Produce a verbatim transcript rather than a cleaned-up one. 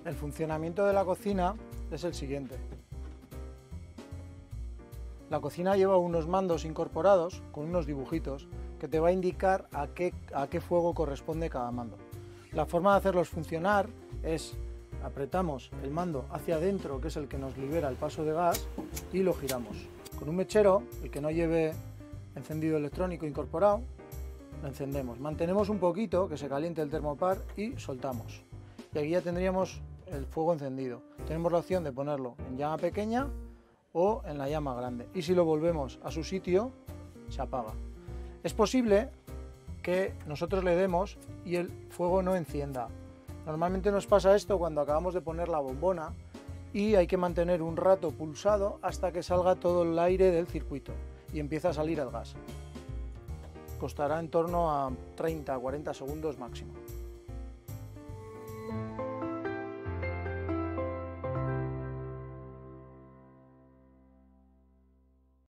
El funcionamiento de la cocina es el siguiente. La cocina lleva unos mandos incorporados con unos dibujitos que te va a indicar a qué, a qué fuego corresponde cada mando. La forma de hacerlos funcionar es: apretamos el mando hacia adentro, que es el que nos libera el paso de gas, y lo giramos. Con un mechero, el que no lleve encendido electrónico incorporado, lo encendemos. Mantenemos un poquito que se caliente el termopar y soltamos. Y aquí ya tendríamos el fuego encendido. Tenemos la opción de ponerlo en llama pequeña o en la llama grande, y si lo volvemos a su sitio se apaga. Es posible que nosotros le demos y el fuego no encienda. Normalmente nos pasa esto cuando acabamos de poner la bombona y hay que mantener un rato pulsado hasta que salga todo el aire del circuito y empieza a salir el gas. Costará en torno a treinta a cuarenta segundos máximo.